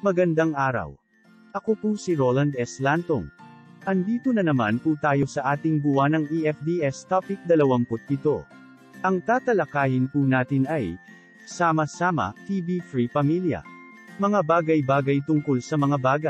Magandang araw. Ako po si Roland S. Lantong. Andito na naman po tayo sa ating buwanang EFDS Topic 27. Ang tatalakayin po natin ay, sama-sama, TB-free pamilya. Mga bagay-bagay tungkol sa mga baga.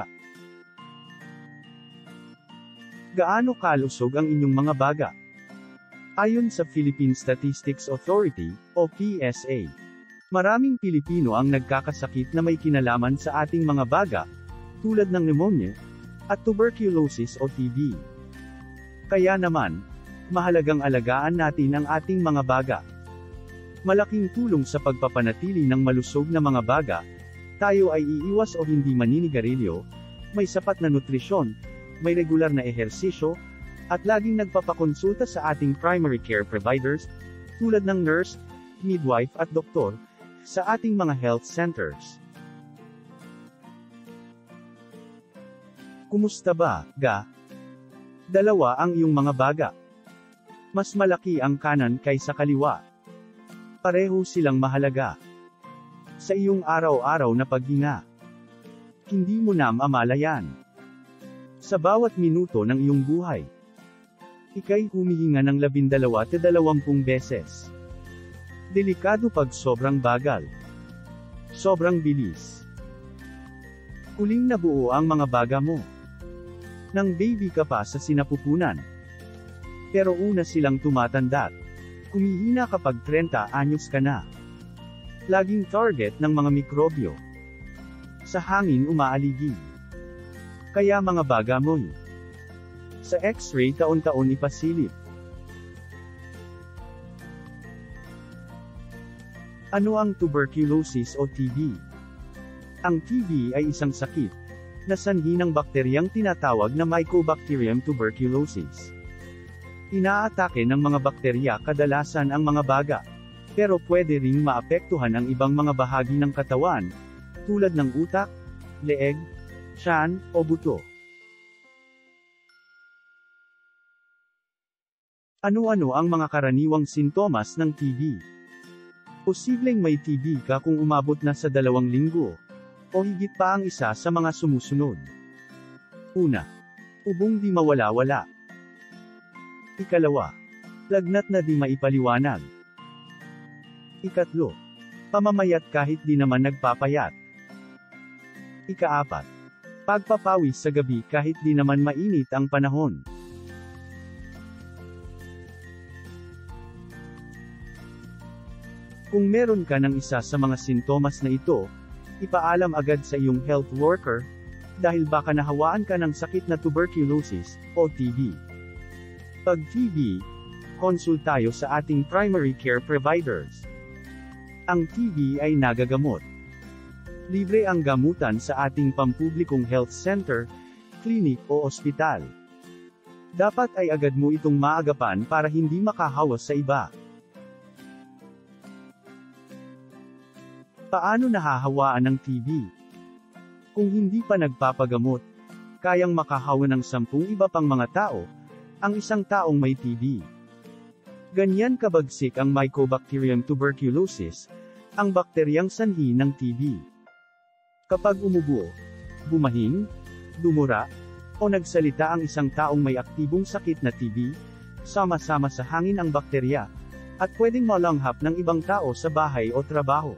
Gaano kalusog ang inyong mga baga? Ayon sa Philippine Statistics Authority, o PSA, maraming Pilipino ang nagkakasakit na may kinalaman sa ating mga baga, tulad ng pneumonia, at tuberculosis o TB. Kaya naman, mahalagang alagaan natin ang ating mga baga. Malaking tulong sa pagpapanatili ng malusog na mga baga, tayo ay iiwas o hindi maninigarilyo, may sapat na nutrisyon, may regular na ehersisyo, at laging nagpapakonsulta sa ating primary care providers, tulad ng nurse, midwife at doktor, sa ating mga health centers. Kumusta ba, ga? Dalawa ang iyong mga baga. Mas malaki ang kanan kaysa kaliwa. Pareho silang mahalaga sa iyong araw-araw na paghinga. Hindi mo na mamalayan. Sa bawat minuto ng iyong buhay, ika'y humihinga ng 12 to 20 beses. Delikado pag sobrang bagal. Sobrang bilis. Huling nabuo ang mga baga mo nang baby ka pa sa sinapupunan. Pero una silang tumatanda. Kumihina kapag 30 anyos ka na. Laging target ng mga mikrobyo. Sa hangin umaaligi. Kaya mga baga mo, sa X-ray taon-taon ipasilip. Ano ang tuberculosis o TB? Ang TB ay isang sakit na sanhi ng bakteryang tinatawag na Mycobacterium tuberculosis. Inaatake ng mga bakterya kadalasan ang mga baga, pero pwede ring maapektuhan ang ibang mga bahagi ng katawan, tulad ng utak, leeg, tiyan, o buto. Ano-ano ang mga karaniwang sintomas ng TB? Posibleng may TB ka kung umabot na sa 2 linggo, o higit pa ang isa sa mga sumusunod. Una, ubong di mawala-wala. Ikalawa, lagnat na di maipaliwanag. Ikatlo, pamamayat kahit di naman nagpapayat. Ikaapat, pagpapawis sa gabi kahit di naman mainit ang panahon. Kung meron ka ng isa sa mga sintomas na ito, ipaalam agad sa iyong health worker, dahil baka nahawaan ka ng sakit na tuberculosis, o TB. Pag TB, konsul tayo sa ating primary care providers. Ang TB ay nagagamot. Libre ang gamutan sa ating pampublikong health center, clinic o ospital. Dapat ay agad mo itong maagapan para hindi makahawa sa iba. Paano nahahawaan ng TB? Kung hindi pa nagpapagamot, kayang makahawa ng 10 iba pang mga tao, ang isang taong may TB. Ganyan kabagsik ang Mycobacterium tuberculosis, ang bakteryang sanhi ng TB. Kapag umubo, bumahing, dumura, o nagsalita ang isang taong may aktibong sakit na TB, sama-sama sa hangin ang bakterya, at pwedeng malanghap ng ibang tao sa bahay o trabaho.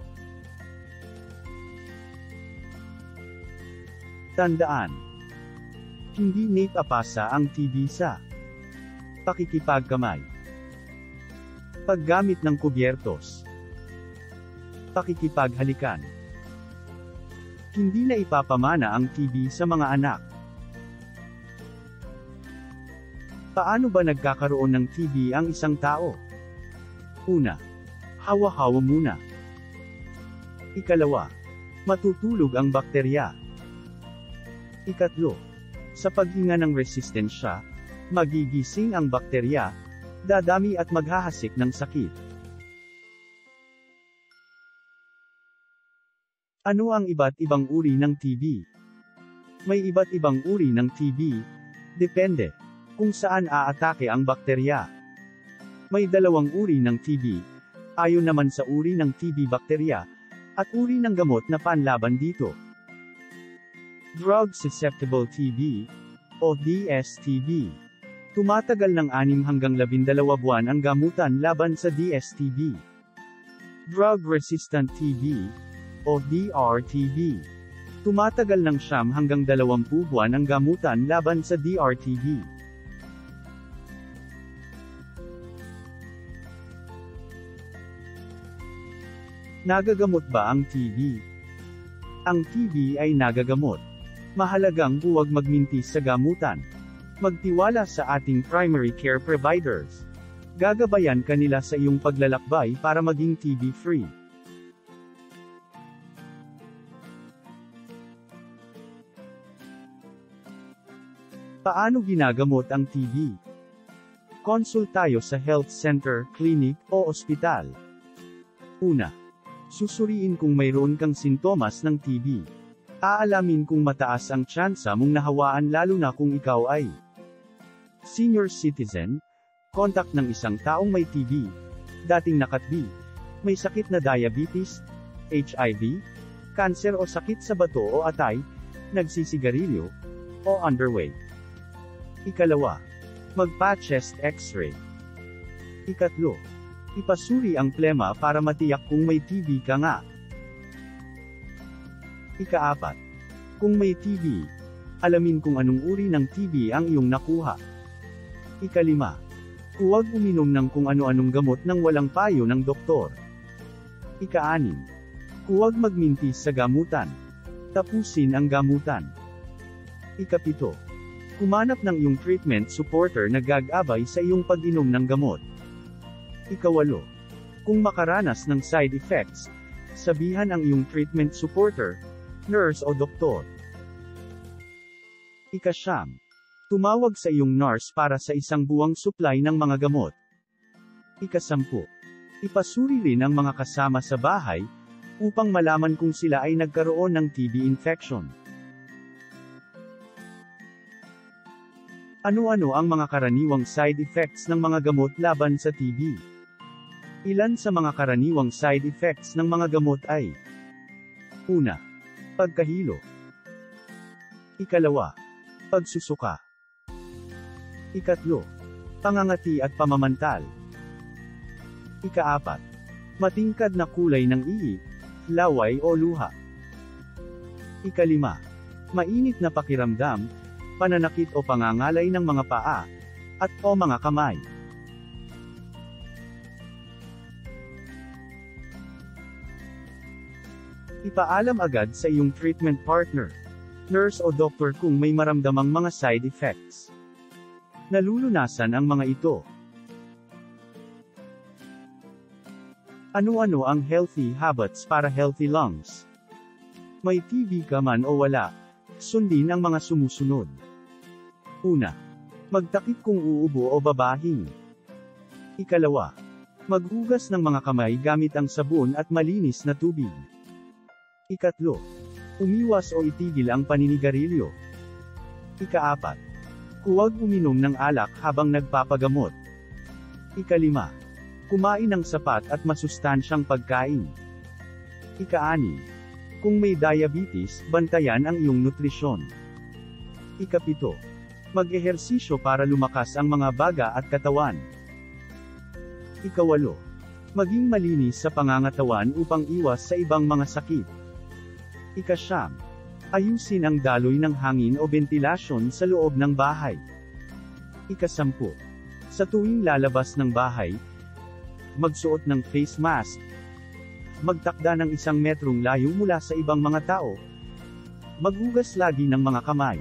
Tandaan, hindi naipapasa ang TB sa pakikipagkamay, paggamit ng kubyertos, pakikipaghalikan. Hindi na ipapamana ang TB sa mga anak. Paano ba nagkakaroon ng TB ang isang tao? Una, hawa-hawa muna. Ikalawa, matutulog ang bakterya. Ikatlo, sa paghinga ng resistensya, magigising ang bakterya, dadami at maghahasik ng sakit. Ano ang iba't ibang uri ng TB? May iba't ibang uri ng TB, depende kung saan aatake ang bakterya. May 2 uri ng TB, ayon naman sa uri ng TB bakterya, at uri ng gamot na panlaban dito. Drug-susceptible TB, o DSTB. Tumatagal ng 6 hanggang 12 buwan ang gamutan laban sa DSTB. Drug-resistant TB, o DRTB. Tumatagal ng 9 hanggang 20 buwan ang gamutan laban sa DRTB. Nagagamot ba ang TB? Ang TB ay nagagamot. Mahalagang huwag magmintis sa gamutan. Magtiwala sa ating primary care providers. Gagabayan kanila sa iyong paglalakbay para maging TB-free. Paano ginagamot ang TB? Konsul tayo sa health center, clinic, o ospital. Una, susuriin kung mayroon kang sintomas ng TB. Aalamin kung mataas ang tsansa mong nahawaan lalo na kung ikaw ay senior citizen, kontak ng isang taong may TB, dating nakatbi, may sakit na diabetes, HIV, kanser o sakit sa bato o atay, nagsisigarilyo, o underweight. Ikalawa, magpa-chest x-ray. Ikatlo, ipasuri ang plema para matiyak kung may TB ka nga. Ika-4, kung may TB, alamin kung anong uri ng TB ang iyong nakuha. Ika-5, huwag uminom ng kung ano-anong gamot nang walang payo ng doktor. Ika-6, huwag magmintis sa gamutan. Tapusin ang gamutan. Ika-7, humanap ng iyong treatment supporter na gagabay sa iyong pag-inom ng gamot. Ika-8, kung makaranas ng side effects, sabihan ang iyong treatment supporter, nurse o doktor. Ika-9, tumawag sa iyong nurse para sa isang buwang supply ng mga gamot. Ika-10, ipasuri rin ang mga kasama sa bahay, upang malaman kung sila ay nagkaroon ng TB infection. Ano-ano ang mga karaniwang side effects ng mga gamot laban sa TB? Ilan sa mga karaniwang side effects ng mga gamot ay: Una, pagkahilo. Ikalawa, pagsusuka. Ikatlo, pangangati at pamamantal. Ika-4, matingkad na kulay ng ihi, laway o luha. Ika-5, mainit na pakiramdam, pananakit o pangangalay ng mga paa, at o mga kamay. Ipaalam agad sa iyong treatment partner, nurse o doktor kung may maramdamang mga side effects. Nalulunasan ang mga ito. Ano-ano ang healthy habits para healthy lungs? May TB ka man o wala, sundin ang mga sumusunod. Una, magtakip kung uubo o babahing. Ikalawa, maghugas ng mga kamay gamit ang sabon at malinis na tubig. Ikatlo, umiwas o itigil ang paninigarilyo. Ika-4, huwag uminom ng alak habang nagpapagamot. Ika-5, kumain ng sapat at masustansyang pagkain. Ika-6, kung may diabetes, bantayan ang iyong nutrisyon. Ika-7, mag-ehersisyo para lumakas ang mga baga at katawan. Ika-8, maging malinis sa pangangatawan upang iwas sa ibang mga sakit. Ika-9, ayusin ang daloy ng hangin o ventilasyon sa loob ng bahay. Ika-10, sa tuwing lalabas ng bahay, magsuot ng face mask. Magtakda ng 1 metrong layo mula sa ibang mga tao. Maghugas lagi ng mga kamay.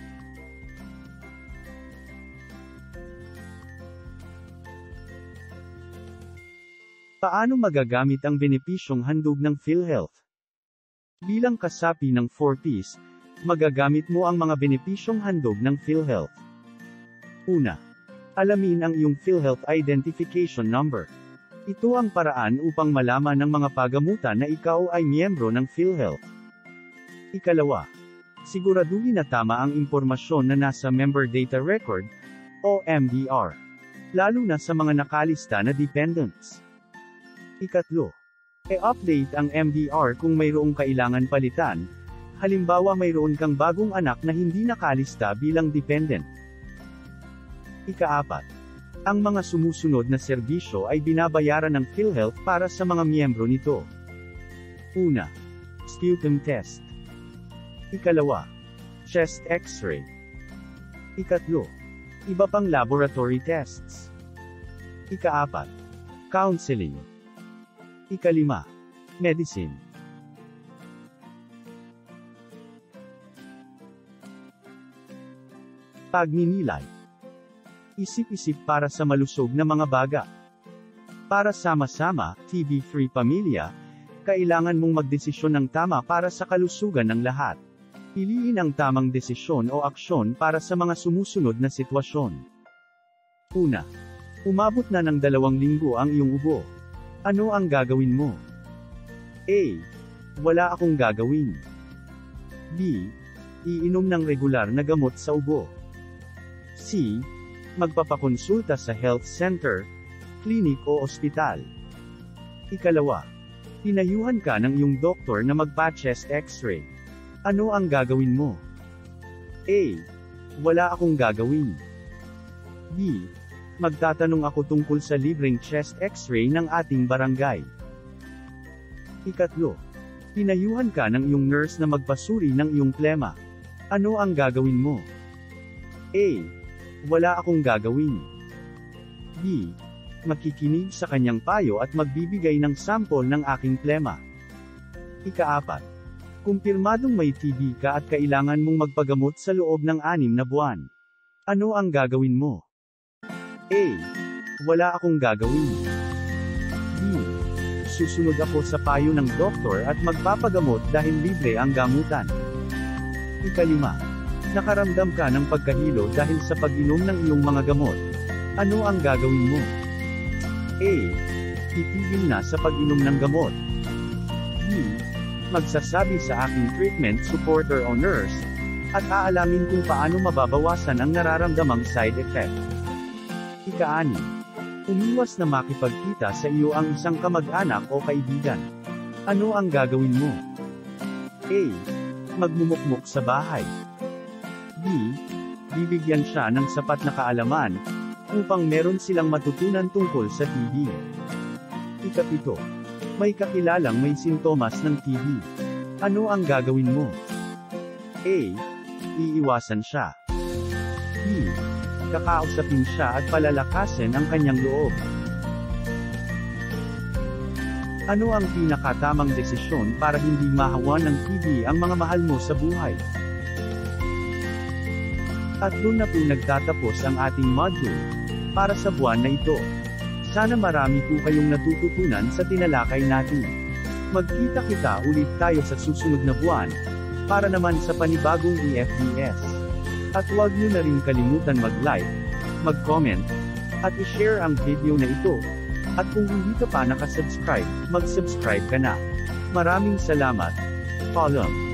Paano magagamit ang benepisyong handog ng PhilHealth? Bilang kasapi ng 4Ps, magagamit mo ang mga benepisyong handog ng PhilHealth. Una, alamin ang iyong PhilHealth Identification Number. Ito ang paraan upang malaman ng mga pagamutan na ikaw ay miyembro ng PhilHealth. Ikalawa, siguraduhin na tama ang impormasyon na nasa Member Data Record, o MDR, lalo na sa mga nakalista na dependents. Ikatlo, i-update ang MDR kung mayroong kailangan palitan, Halimbawa mayroon kang bagong anak na hindi nakalista bilang dependent. Ika-4. Ang mga sumusunod na serbisyo ay binabayaran ng PhilHealth para sa mga miyembro nito. Una. Sputum test. Ikalawa. Chest X-ray. Ikatlo. Iba pang laboratory tests. Ika-4. Counseling. Ika-5. Medicine. Pagninilay. Isip-isip para sa malusog na mga baga. Para sama-sama, TB-free pamilya, kailangan mong magdesisyon ng tama para sa kalusugan ng lahat. Piliin ang tamang desisyon o aksyon para sa mga sumusunod na sitwasyon. Una. Umabot na ng 2 linggo ang iyong ubo. Ano ang gagawin mo? A. Wala akong gagawin. B. Iinom ng regular na gamot sa ubo. C. Magpapakonsulta sa health center, klinik o ospital. Ikalawa. Tinayuhan ka ng iyong doktor na magpa-chest x-ray. Ano ang gagawin mo? A. Wala akong gagawin. B. Magtatanong ako tungkol sa libreng chest x-ray ng ating barangay. Ikatlo. Tinayuhan ka ng iyong nurse na magpasuri ng iyong plema. Ano ang gagawin mo? A. Wala akong gagawin. B. Makikinig sa kanyang payo at magbibigay ng sample ng aking plema. Ika-4. Kumpirmadong may TB ka at kailangan mong magpagamot sa loob ng 6 na buwan. Ano ang gagawin mo? A. Wala akong gagawin. B. Susunod ako sa payo ng doktor at magpapagamot dahil libre ang gamutan. Ika-5. Nakaramdam ka ng pagkahilo dahil sa pag-inom ng iyong mga gamot. Ano ang gagawin mo? A. Titigil na sa pag-inom ng gamot. B. Magsasabi sa aking treatment supporter o nurse, at aalamin kung paano mababawasan ang nararamdamang side effect. Ika-6. Umiwas na makipagkita sa iyo ang isang kamag-anak o kaibigan. Ano ang gagawin mo? A. Magmumukmuk sa bahay. B. Bibigyan siya ng sapat na kaalaman, upang meron silang matutunan tungkol sa TB. Ika-7. May kakilalang may sintomas ng TB. Ano ang gagawin mo? A. Iiwasan siya. B. Kakausapin siya at palalakasin ang kanyang loob. Ano ang pinakatamang desisyon para hindi mahawa ng TB ang mga mahal mo sa buhay? At doon na po nagtatapos ang ating module para sa buwan na ito. Sana marami po kayong natututunan sa tinalakay natin. Magkita-kita ulit tayo sa susunod na buwan, para naman sa panibagong EFDS. At huwag niyo na rin kalimutan mag-like, mag-comment, at i-share ang video na ito. At kung hindi ka pa nakasubscribe, mag-subscribe ka na. Maraming salamat. Paalam.